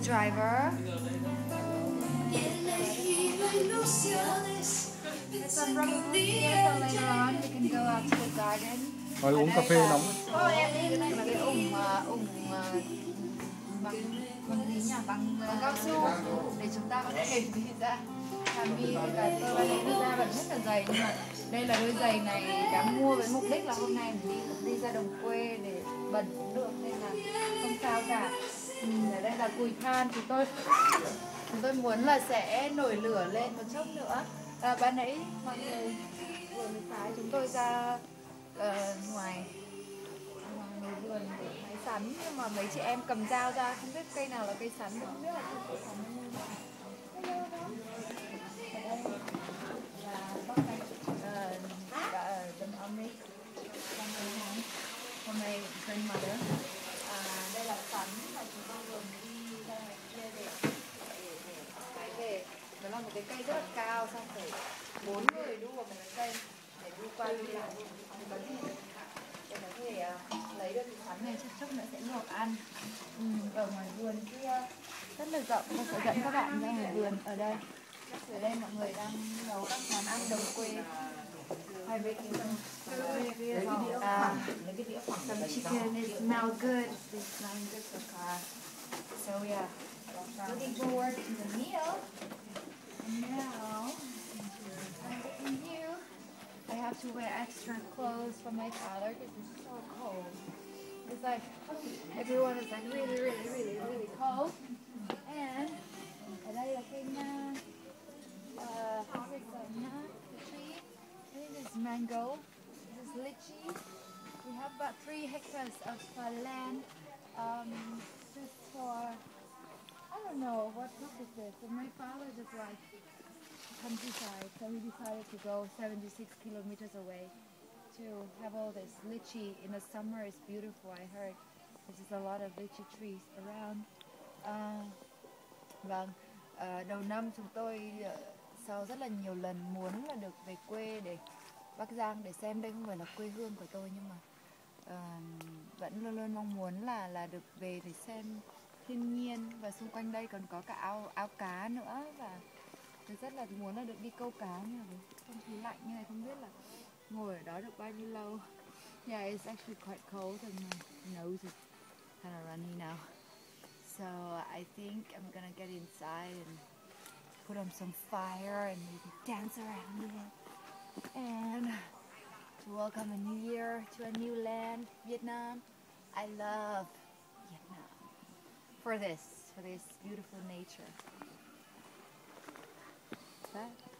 driver. There's some rubber boots here, so later on we can go out to the garden. Rồi uống cà phê nóng. Em đi cái này là cái ủng bằng gì nhỉ? Bằng cao su để chúng ta có thể đi ra. Mi và tôi ban nãy đi ra vẫn rất là dày, nhưng mà đây là đôi giày này đã mua với mục đích là hôm nay mình đi ra đồng quê để bẩn cũng được, nên là không sao cả. Ở đây là cùi than thì tôi muốn là sẽ nổi lửa lên một chút nữa. Ban nãy mọi người vừa mới phái chúng tôi ra ngoài vườn để hái sắn, nhưng mà mấy chị em cầm dao ra không biết cây nào là cây sắn, không biết là cây sắn như thế nào. Hôm nay grandmother. Đây là sắn mà chúng ta vừa đi ra ngoài kia để hái về. Nó là một cái cây rất là cao, xong phải 4 người đu vào một cái cây để đi qua đi lại để có thể lấy được cái sắn này, chút nữa sẽ luộc ăn. Ở ngoài vườn kia rất là rộng, tôi sẽ dẫn các bạn ra ngoài vườn. Ở đây mọi người đang nấu các món ăn đồng quê. Hai bên some chicken, it smells good. It smells good so yeah, looking forward to the meal. And now I'm here. I have to wear extra clothes for my father because it's so cold. It's like everyone is like really cold. And ở đây là cây na, tree. I think this is mango. This is lychee. We have about 3 hectares of land just for, I don't know what purposes. So my father just like countryside, so he decided to go 76 kilometers away to have all this lychee. In the summer it's beautiful, I heard. There's just a lot of lychee trees around. Vâng, đầu năm chúng tôi sau rất là nhiều lần muốn là được về quê để Bắc Giang để xem. Đây không phải là quê hương của tôi, nhưng mà vẫn luôn luôn mong muốn là được về để xem thiên nhiên, và xung quanh đây còn có cả ao cá nữa, và tôi rất là muốn là được đi câu cá, nhưng mà không khí lạnh như này không biết là ngồi ở đó được bao nhiêu lâu. Yeah, it's actually quite cold and my nose is kind of runny now. So I think I'm gonna get inside and put on some fire and maybe dance around it. And to welcome a new year to a new land, Vietnam. I love Vietnam for this beautiful nature. That